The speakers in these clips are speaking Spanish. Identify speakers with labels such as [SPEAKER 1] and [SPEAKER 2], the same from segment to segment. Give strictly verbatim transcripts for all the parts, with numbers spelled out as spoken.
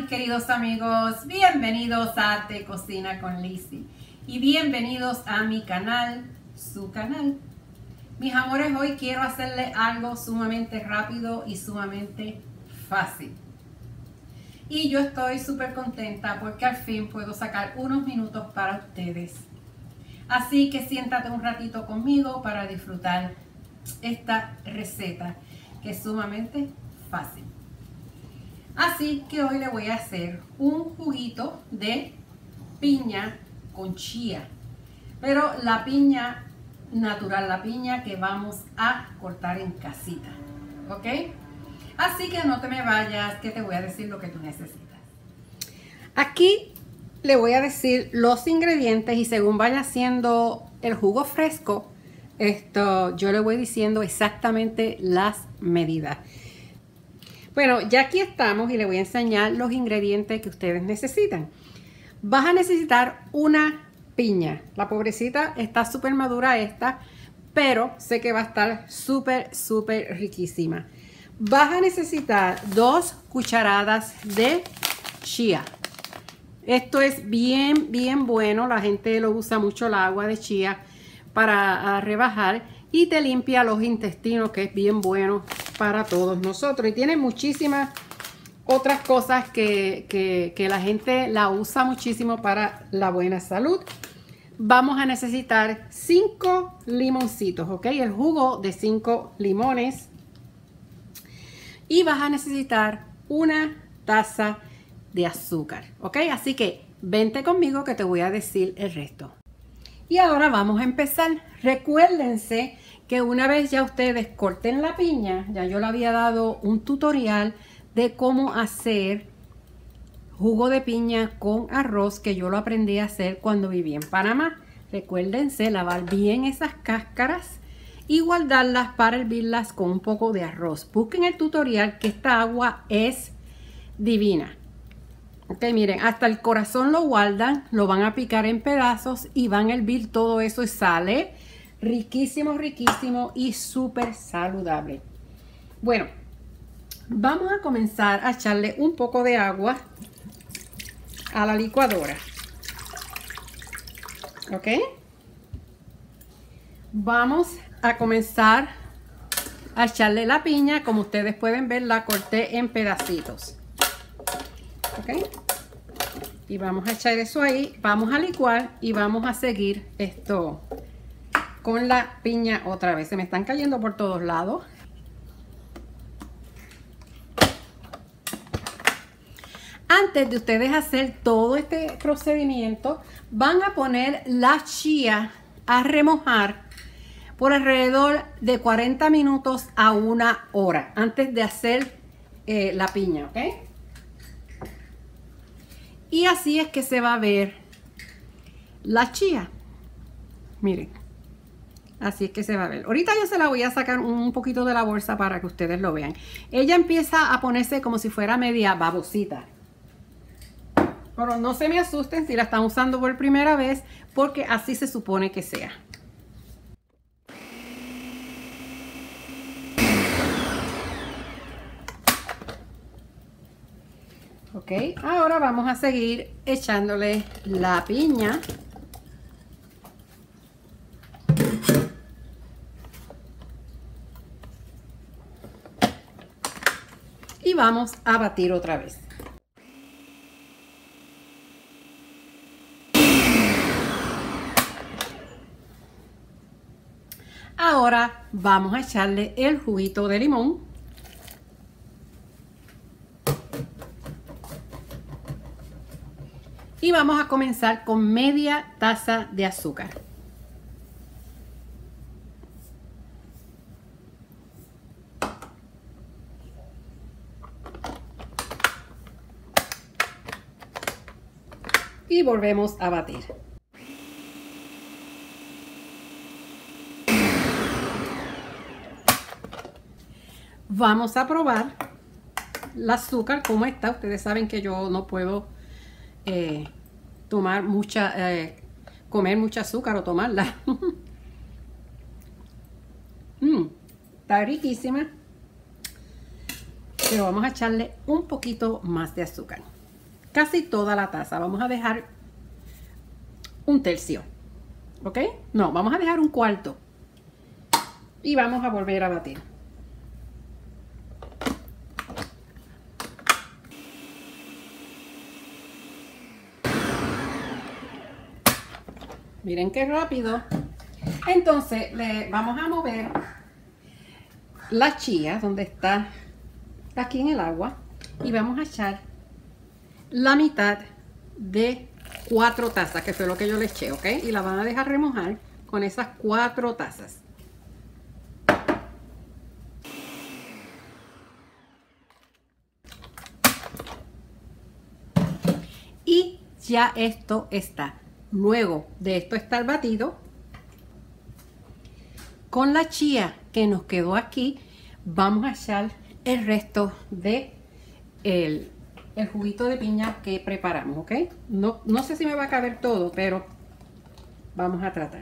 [SPEAKER 1] mis queridos amigos, bienvenidos a Arte Cocina con Lizzy y bienvenidos a mi canal, su canal. Mis amores, hoy quiero hacerle algo sumamente rápido y sumamente fácil. Y yo estoy súper contenta porque al fin puedo sacar unos minutos para ustedes. Así que siéntate un ratito conmigo para disfrutar esta receta que es sumamente fácil. Así que hoy le voy a hacer un juguito de piña con chía, pero la piña natural, la piña que vamos a cortar en casita, ¿ok? Así que no te me vayas, que te voy a decir lo que tú necesitas. Aquí le voy a decir los ingredientes y según vaya haciendo el jugo fresco, esto yo le voy diciendo exactamente las medidas. Bueno, ya aquí estamos y le voy a enseñar los ingredientes que ustedes necesitan. Vas a necesitar una piña. La pobrecita está súper madura esta, pero sé que va a estar súper, súper riquísima. Vas a necesitar dos cucharadas de chía. Esto es bien, bien bueno. La gente lo usa mucho, el agua de chía, para rebajar y te limpia los intestinos, que es bien bueno para todos nosotros. Y tiene muchísimas otras cosas que, que, que la gente la usa muchísimo para la buena salud. Vamos a necesitar cinco limoncitos, ¿ok? El jugo de cinco limones. Y vas a necesitar una taza de azúcar, ¿ok? Así que vente conmigo que te voy a decir el resto. Y ahora vamos a empezar. Recuérdense que una vez ya ustedes corten la piña, ya yo le había dado un tutorial de cómo hacer jugo de piña con arroz, que yo lo aprendí a hacer cuando viví en Panamá. Recuérdense lavar bien esas cáscaras y guardarlas para hervirlas con un poco de arroz. Busquen el tutorial, que esta agua es divina. Ok, miren, hasta el corazón lo guardan, lo van a picar en pedazos y van a hervir todo eso y sale riquísimo, riquísimo y súper saludable. Bueno, vamos a comenzar a echarle un poco de agua a la licuadora. Ok. Vamos a comenzar a echarle la piña. Como ustedes pueden ver, la corté en pedacitos. Ok, y vamos a echar eso ahí, vamos a licuar y vamos a seguir esto con la piña otra vez. Se me están cayendo por todos lados. Antes de ustedes hacer todo este procedimiento, van a poner la chía a remojar por alrededor de cuarenta minutos a una hora antes de hacer eh, la piña, ¿ok? Y así es que se va a ver la chía. Miren, así es que se va a ver. Ahorita yo se la voy a sacar un poquito de la bolsa para que ustedes lo vean. Ella empieza a ponerse como si fuera media babosita. Pero no se me asusten si la están usando por primera vez, porque así se supone que sea. Ok, ahora vamos a seguir echándole la piña. Y vamos a batir otra vez. Ahora vamos a echarle el juguito de limón. Y vamos a comenzar con media taza de azúcar. Y volvemos a batir. Vamos a probar el azúcar, cómo está. Ustedes saben que yo no puedo eh, tomar mucha, eh, comer mucha azúcar o tomarla. mm, está riquísima. Pero vamos a echarle un poquito más de azúcar. casi toda la taza. Vamos a dejar un tercio, ¿ok? No, vamos a dejar un cuarto. Y vamos a volver a batir. Miren qué rápido. Entonces le vamos a mover la chía donde está, aquí en el agua, y vamos a echar la mitad de cuatro tazas, que fue lo que yo le eché, ¿ok? Y la van a dejar remojar con esas cuatro tazas. Y ya esto está. Luego de esto estar batido, con la chía que nos quedó aquí, vamos a echar el resto de el, el juguito de piña que preparamos, ¿ok? No, no sé si me va a caber todo, pero vamos a tratar.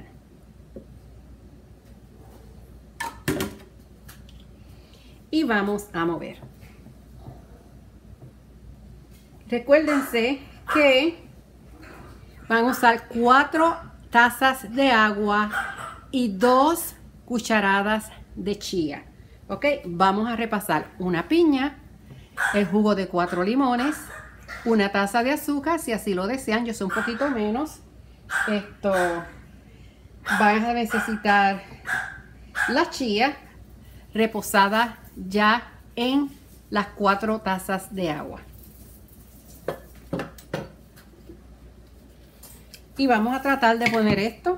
[SPEAKER 1] Y vamos a mover. Recuérdense que van a usar cuatro tazas de agua y dos cucharadas de chía. Ok, vamos a repasar una piña, el jugo de cuatro limones, una taza de azúcar, si así lo desean. Yo soy un poquito menos. Esto, van a necesitar la chía reposada ya en las cuatro tazas de agua. Y vamos a tratar de poner esto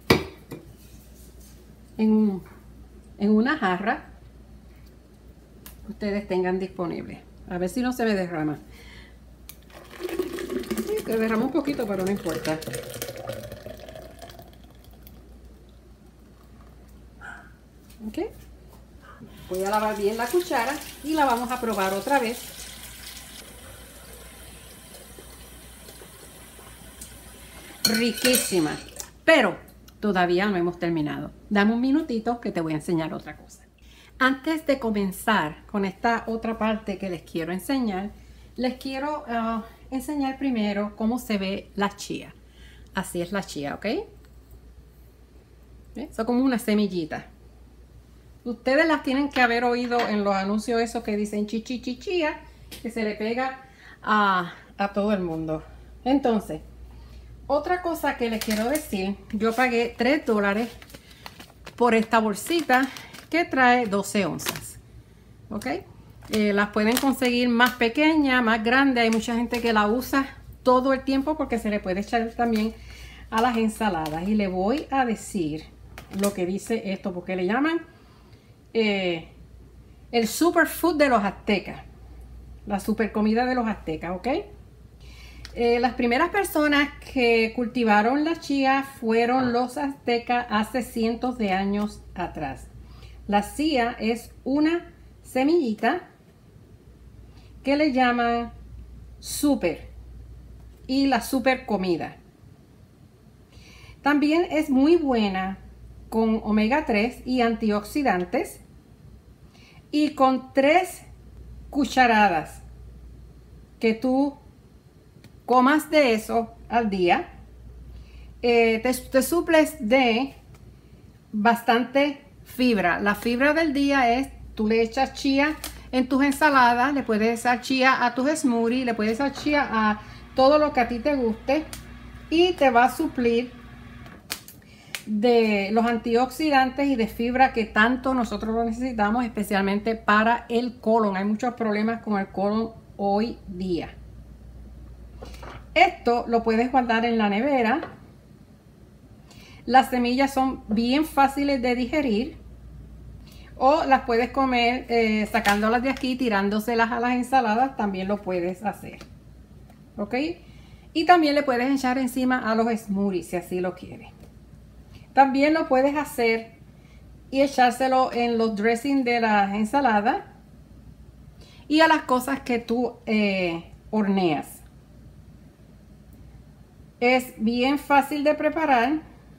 [SPEAKER 1] en, en una jarra que ustedes tengan disponible. A ver si no se me derrama. Sí, se derrama un poquito, pero no importa. Ok. Voy a lavar bien la cuchara y la vamos a probar otra vez. Riquísima, pero todavía no hemos terminado. Dame un minutito que te voy a enseñar otra cosa. Antes de comenzar con esta otra parte que les quiero enseñar, les quiero uh, enseñar primero cómo se ve la chía. Así es la chía, ¿ok? ¿Eh? Son como una semillita. Ustedes las tienen que haber oído en los anuncios esos que dicen chichi chichía, que se le pega a, a todo el mundo. Entonces, otra cosa que les quiero decir, yo pagué tres dólares por esta bolsita que trae doce onzas. ¿Ok? Eh, las pueden conseguir más pequeñas, más grandes. Hay mucha gente que la usa todo el tiempo porque se le puede echar también a las ensaladas. Y le voy a decir lo que dice esto, porque le llaman eh, el superfood de los aztecas. La super comida de los aztecas, ¿ok? Eh, las primeras personas que cultivaron la chía fueron los aztecas hace cientos de años atrás. La chía es una semillita que le llaman super y la super comida. También es muy buena con omega tres y antioxidantes, y con tres cucharadas que tú comas de eso al día, eh, te, te suples de bastante fibra. La fibra del día es, tú le echas chía en tus ensaladas, le puedes echar chía a tus smoothies, le puedes echar chía a todo lo que a ti te guste, y te va a suplir de los antioxidantes y de fibra que tanto nosotros lo necesitamos, especialmente para el colon. Hay muchos problemas con el colon hoy día. Esto lo puedes guardar en la nevera. Las semillas son bien fáciles de digerir, o las puedes comer eh, sacándolas de aquí, tirándoselas a las ensaladas. También lo puedes hacer, ¿ok? Y también le puedes echar encima a los smoothies si así lo quieres. También lo puedes hacer y echárselo en los dressings de las ensaladas y a las cosas que tú eh, horneas. Es bien fácil de preparar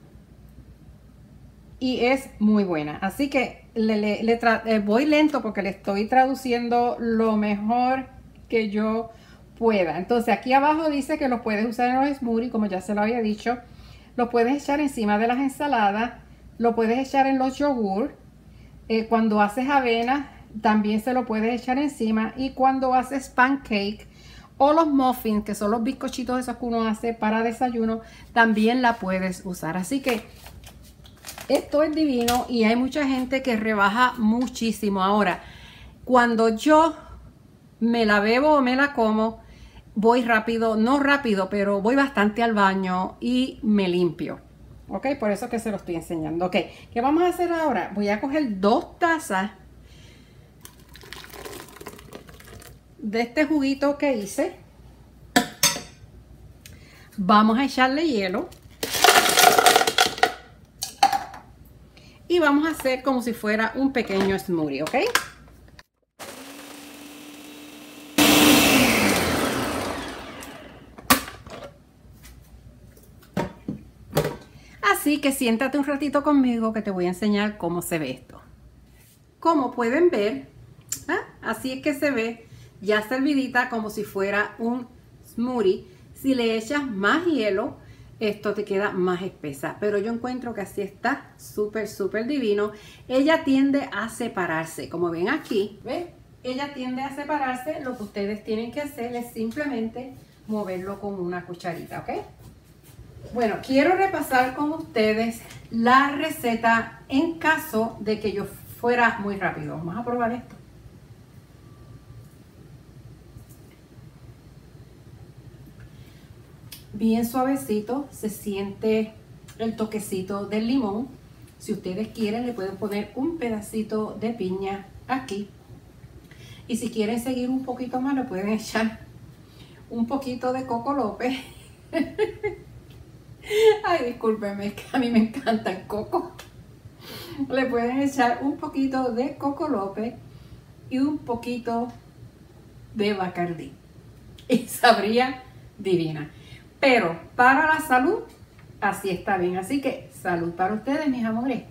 [SPEAKER 1] y es muy buena. Así que le, le, le eh, voy lento porque le estoy traduciendo lo mejor que yo pueda. Entonces aquí abajo dice que los puedes usar en los smoothies, como ya se lo había dicho. Lo puedes echar encima de las ensaladas, lo puedes echar en los yogur. Eh, cuando haces avena, también se lo puedes echar encima. Y cuando haces pancake o los muffins, que son los bizcochitos esos que uno hace para desayuno, también la puedes usar. Así que esto es divino y hay mucha gente que rebaja muchísimo. Ahora, cuando yo me la bebo o me la como, voy rápido, no rápido, pero voy bastante al baño y me limpio. Ok, por eso que se lo estoy enseñando. Ok, ¿qué vamos a hacer ahora? Voy a coger dos tazas de este juguito que hice. Vamos a echarle hielo. Y vamos a hacer como si fuera un pequeño smoothie, ¿ok? Así que siéntate un ratito conmigo que te voy a enseñar cómo se ve esto. Como pueden ver, ¿eh? Así es que se ve ya servidita como si fuera un smoothie. Si le echas más hielo, esto te queda más espesa. Pero yo encuentro que así está súper, súper divino. Ella tiende a separarse. Como ven aquí, ¿ves? Ella tiende a separarse. Lo que ustedes tienen que hacer es simplemente moverlo con una cucharita, ¿ok? Bueno, quiero repasar con ustedes la receta en caso de que yo fuera muy rápido. Vamos a probar esto. Bien suavecito, se siente el toquecito del limón. Si ustedes quieren, le pueden poner un pedacito de piña aquí. Y si quieren seguir un poquito más, le pueden echar un poquito de Coco López. Ay, discúlpenme, es que a mí me encanta el coco. Le pueden echar un poquito de Coco López y un poquito de Bacardí. Y sabría divina. Pero para la salud, así está bien. Así que salud para ustedes, mis amores.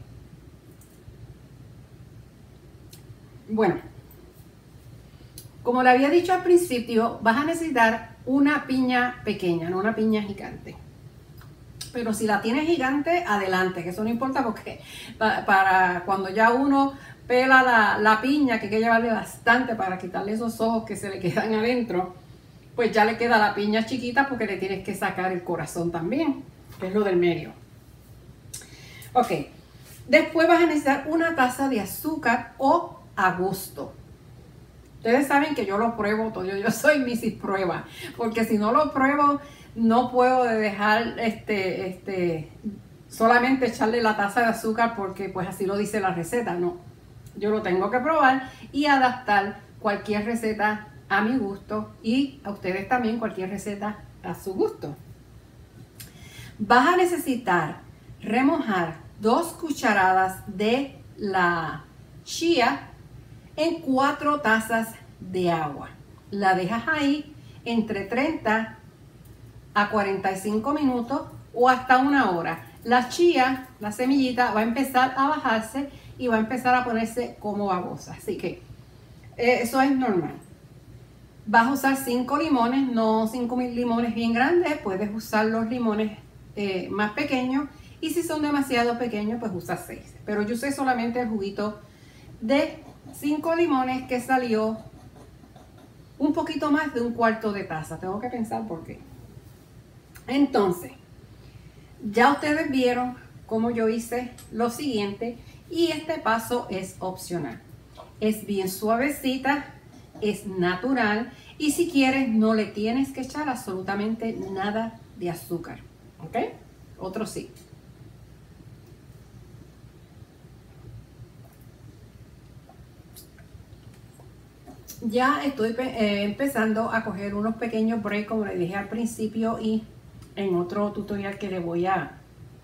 [SPEAKER 1] Bueno, como le había dicho al principio, vas a necesitar una piña pequeña, no una piña gigante. Pero si la tienes gigante, adelante, que eso no importa porque para, para cuando ya uno pela la, la piña, que hay que llevarle bastante para quitarle esos ojos que se le quedan adentro, pues ya le queda la piña chiquita porque le tienes que sacar el corazón también, que es lo del medio. Ok, después vas a necesitar una taza de azúcar o a gusto. Ustedes saben que yo lo pruebo todo, yo, yo soy Missus Prueba, porque si no lo pruebo, no puedo dejar este, este, solamente echarle la taza de azúcar porque pues así lo dice la receta, no. Yo lo tengo que probar y adaptar cualquier receta a mi gusto y a ustedes también cualquier receta a su gusto. Vas a necesitar remojar dos cucharadas de la chía en cuatro tazas de agua. La dejas ahí entre treinta a cuarenta y cinco minutos o hasta una hora. La chía, la semillita, va a empezar a bajarse y va a empezar a ponerse como babosa. Así que eh, eso es normal. Vas a usar cinco limones, no cinco mil limones bien grandes. Puedes usar los limones eh, más pequeños. Y si son demasiado pequeños, pues usa seis. Pero yo usé solamente el juguito de cinco limones que salió un poquito más de un cuarto de taza. Tengo que pensar por qué. Entonces, ya ustedes vieron cómo yo hice lo siguiente y este paso es opcional. Es bien suavecita, es natural y si quieres no le tienes que echar absolutamente nada de azúcar, ¿ok? Otro sí. Ya estoy eh, empezando a coger unos pequeños breaks como les dije al principio y en otro tutorial que le voy a,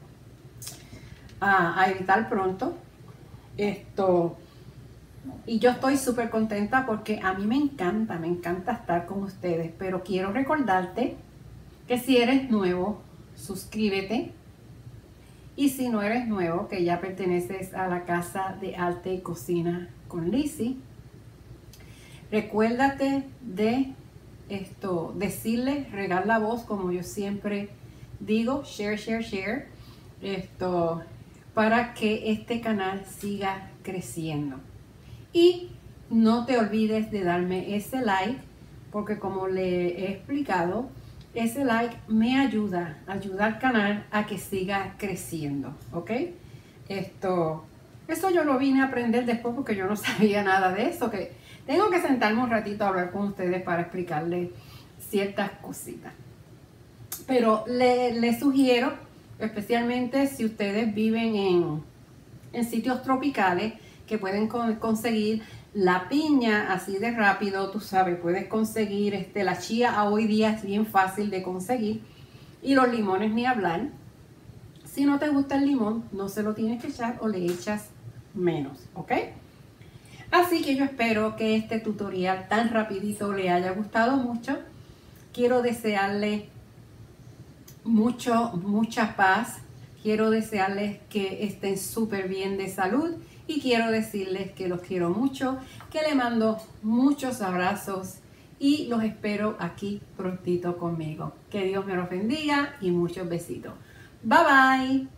[SPEAKER 1] a, a editar pronto. Esto, y yo estoy súper contenta porque a mí me encanta, me encanta estar con ustedes, pero quiero recordarte que si eres nuevo, suscríbete. Y si no eres nuevo, que ya perteneces a la Casa de Arte y Cocina con Lizzy, recuérdate de esto, decirles, regar la voz, como yo siempre digo, share, share, share, esto, para que este canal siga creciendo. Y no te olvides de darme ese like, porque como le he explicado, ese like me ayuda, ayuda al canal a que siga creciendo, ¿ok? Esto, eso yo lo vine a aprender después porque yo no sabía nada de eso, que tengo que sentarme un ratito a hablar con ustedes para explicarles ciertas cositas. Pero le, le sugiero, especialmente si ustedes viven en, en sitios tropicales, que pueden con, conseguir la piña así de rápido, tú sabes, puedes conseguir este, la chía hoy día es bien fácil de conseguir, y los limones ni hablar. Si no te gusta el limón, no se lo tienes que echar o le echas menos, ¿ok? Así que yo espero que este tutorial tan rapidito le haya gustado mucho. Quiero desearle mucho, mucha paz. Quiero desearles que estén súper bien de salud. Y quiero decirles que los quiero mucho, que les mando muchos abrazos y los espero aquí prontito conmigo. Que Dios me los bendiga y muchos besitos. Bye bye.